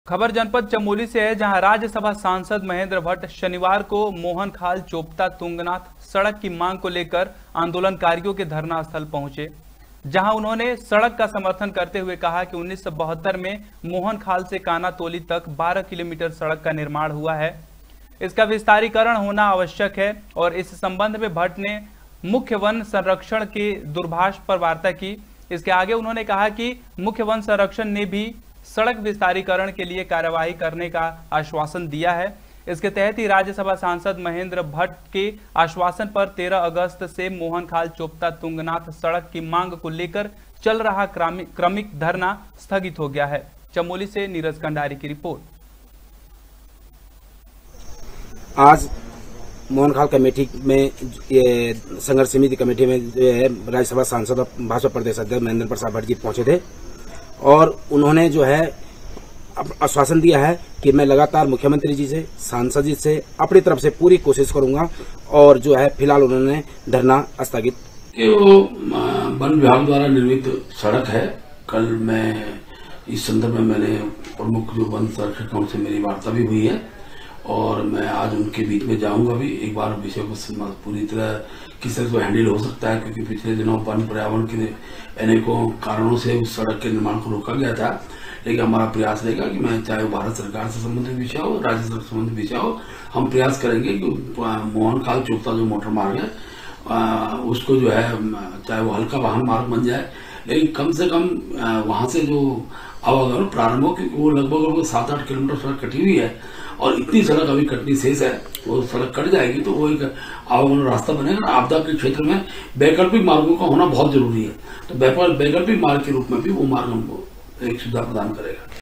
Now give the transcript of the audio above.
खबर जनपद चमोली से है, जहां राज्यसभा सांसद महेंद्र भट्ट शनिवार को मोहनखाल चोपता तुंगनाथ सड़क की मांग को लेकर आंदोलनकारियों के धरना स्थल पहुंचे, जहां उन्होंने सड़क का समर्थन करते हुए कहा कि 1972 में मोहनखाल से कानातोली तक 12 किलोमीटर सड़क का निर्माण हुआ है। इसका विस्तारीकरण होना आवश्यक है और इस संबंध में भट्ट ने मुख्य वन संरक्षण के दूरभाष पर वार्ता की। इसके आगे उन्होंने कहा कि मुख्य वन संरक्षण ने भी सड़क विस्तारीकरण के लिए कार्यवाही करने का आश्वासन दिया है। इसके तहत ही राज्यसभा सांसद महेंद्र भट्ट के आश्वासन पर 13 अगस्त से मोहनखाल चोपता तुंगनाथ सड़क की मांग को लेकर चल रहा क्रमिक धरना स्थगित हो गया है। चमोली से नीरज कंडारी की रिपोर्ट। आज मोहनखाल कमेटी में ये संघर्ष समिति कमेटी में जो है राज्यसभा सांसद और भाजपा प्रदेश अध्यक्ष महेंद्र प्रसाद भट्ट जी पहुंचे थे और उन्होंने जो है आश्वासन दिया है कि मैं लगातार मुख्यमंत्री जी से, सांसद जी से अपनी तरफ से पूरी कोशिश करूंगा और जो है फिलहाल उन्होंने धरना स्थगित। वो वन विभाग द्वारा निर्मित सड़क है। कल मैं इस संदर्भ में मैंने प्रमुख जो वन संरक्षकों से मेरी वार्ता भी हुई है और मैं आज उनके बीच में जाऊंगा भी एक बार विषय को पूरी तरह किस तरह से हैंडल हो सकता है, क्योंकि पिछले दिनों वन पर्यावरण के अनेकों कारणों से उस सड़क के निर्माण को रोका गया था। लेकिन हमारा प्रयास रहेगा कि मैं चाहे वो भारत सरकार से संबंधित विषय हो, राज्य सरकार से संबंधित विषय हो, हम प्रयास करेंगे कि मोहनखाल चोपता जो मोटर मार्ग है उसको जो है चाहे वो हल्का वाहन मार्ग बन जाए, लेकिन कम से कम वहां से जो आवागमन प्रारंभ हो, क्योंकि वो लगभग 7-8 किलोमीटर सड़क कटी हुई है और इतनी सड़क अभी कटनी शेष है। वो सड़क कट जाएगी तो वो एक आवागमन रास्ता बनेगा। आपदा के क्षेत्र में वैकल्पिक मार्गों का होना बहुत जरूरी है, तो वैकल्पिक मार्ग के रूप में भी वो मार्ग हमको एक सुविधा प्रदान करेगा।